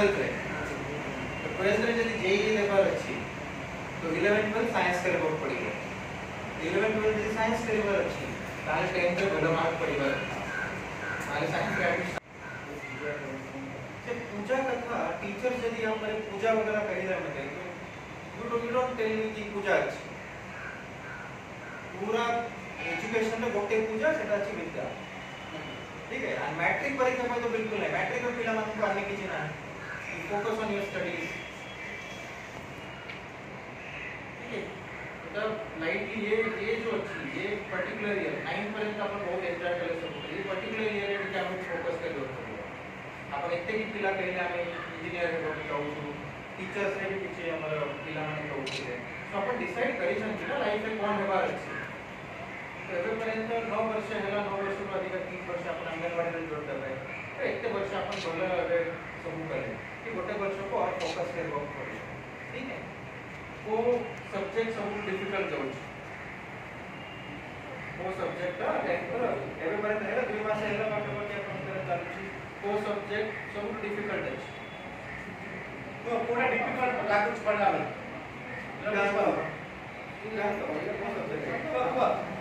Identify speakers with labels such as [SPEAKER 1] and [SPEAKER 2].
[SPEAKER 1] 12th रे तो 12th रे जदी जेईई लेवल अछि तो 11 12 साइंस करबो पड़िबो 11 12 जदी साइंस करबो अछि ताले 10th रे भलो मार्क पड़िबो ताले साइंस ग्रेजुएट से पूजा कथा टीचर जदी हमरे पूजा वगैरह करिला मते तो यू डोंट टेल मी कि पूजा अछि पूरा एजुकेशन रे गोटे पूजा सेटा अछि विद्या ठीक है एंड मैट्रिक परीक्षा में तो बिल्कुल नहीं मैट्रिक में पिला मान को आने की ना फोकस ऑन योर स्टडीज ठीक है तो लाइटली ये जो अच्छी ये पर्टिकुलर ईयर 9 पर्यंत आपण बहुत एन्जॉय केले सब ये पर्टिकुलर ईयर रे आपण फोकस कर दो आपण एते की पिला कहले आमे इंजीनियर रे कहू टीचर्स रे भी पीछे हमर पिला माने कहू छे तो आपण डिसाइड करि छन कि लाइफ में कोन हेबार अछि तो एबे पर्यंत 9 वर्ष हैला 9 वर्ष रो अधिक 3 वर्ष आपण अंगनवाड़ी रे जोड़ कर रहे तो एते वर्ष आपण भलो एबे सब करे कि गोटे वर्ष को और फोकस करबो पड़े ठीक है वो सब्जेक्ट सब डिफिकल्ट जाउ वो सब्जेक्ट का टेंथ एबे पर्यंत हैला 2 मास हैला पाठ पढ़े आपण कर चालू छी वो सब्जेक्ट सब डिफिकल्ट अछि तो पूरा डिफिकल्ट लागू पड़ला नहीं